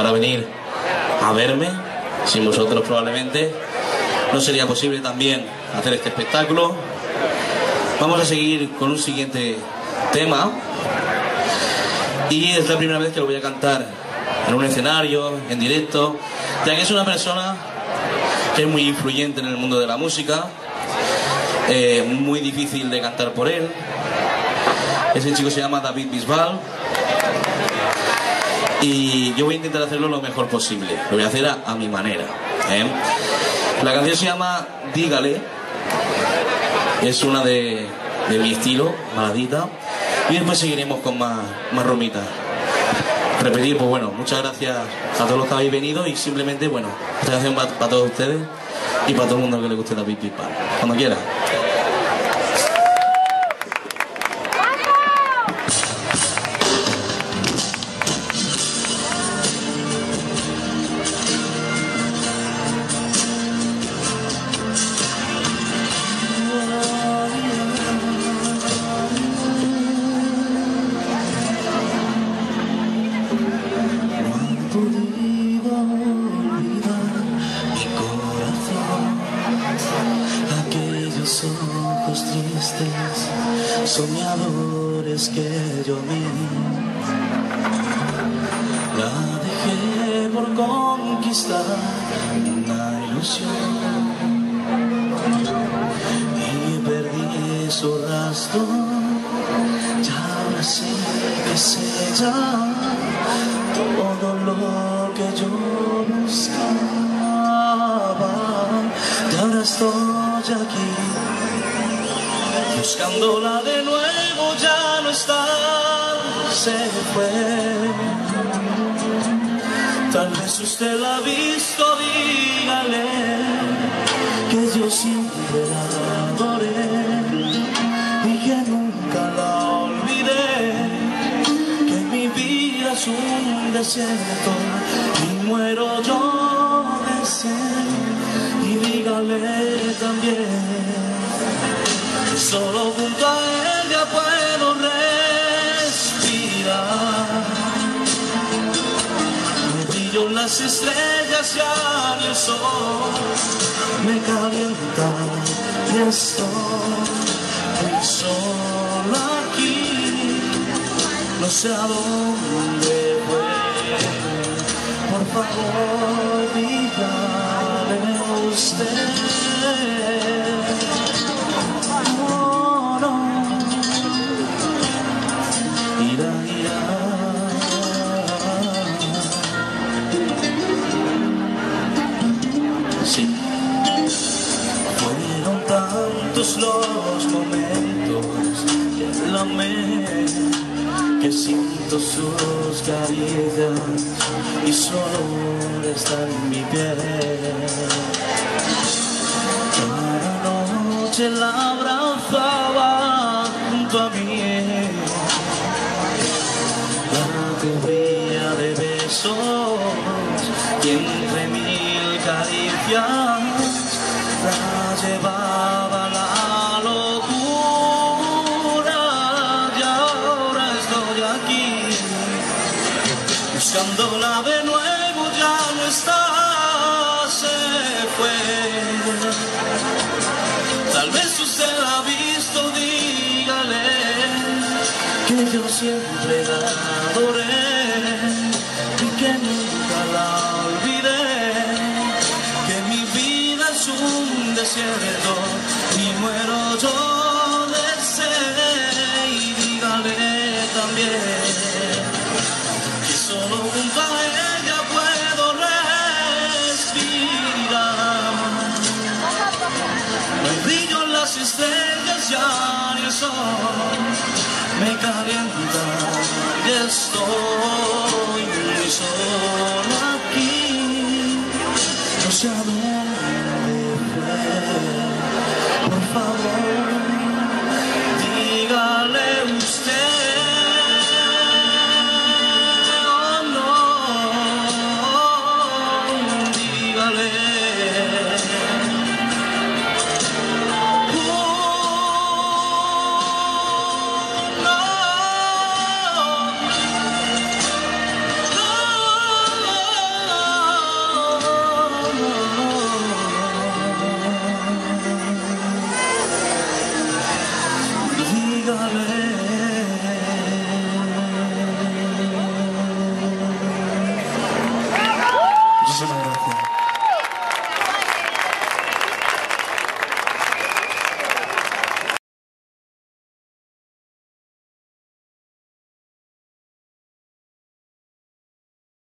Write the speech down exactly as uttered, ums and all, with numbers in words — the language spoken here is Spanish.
para venir a verme. Sin vosotros probablemente no sería posible también hacer este espectáculo. Vamos a seguir con un siguiente tema y es la primera vez que lo voy a cantar en un escenario, en directo, ya que es una persona que es muy influyente en el mundo de la música, eh, muy difícil de cantar por él. Ese chico se llama David Bisbal y yo voy a intentar hacerlo lo mejor posible, lo voy a hacer a, a mi manera, ¿eh? La canción se llama Dígale, es una de, de mi estilo, baladita, y después seguiremos con más, más romitas. Repetir, pues bueno, muchas gracias a todos los que habéis venido y simplemente, bueno, esta canción va para todos ustedes y para todo el mundo que le guste David Bisbal. Cuando quiera. Ojos tristes, soñadores que yo vi, la dejé por conquistar una ilusión y perdí su rastro. Ya ahora sé que es ella todo lo que yo buscaba, y ahora estoy aquí buscándola de nuevo. Ya no está, se fue. Tal vez usted la ha visto, dígale que yo siempre la adoré y que nunca la olvidé, que mi vida es un desierto y muero yo de sed. Y dígale también, solo junto a ella puedo respirar. Me brillo las estrellas, ya ni el sol me calienta y estoy solo aquí. No sé a dónde fue, por favor dígale usted. Sí, fueron tantos los momentos que la amé, que siento sus caricias y su olor está en mi piel. Cada noche la abrazaba junto a mí, la cubría de besos y entre mil caricias la llevaba a la locura. Y ahora estoy aquí buscándola de nuevo. Ya no está, se fue. Tal vez usted la ha visto, dígale que yo siempre la adoré y que nunca la olvidé, que mi vida es un desierto y muero yo de sed. Y dígale también que solo junto a ella puedo respirar. No brillo en las estrellas, ya ni el sol me calienta y estoy solo aquí. No sé a dónde fue, por favor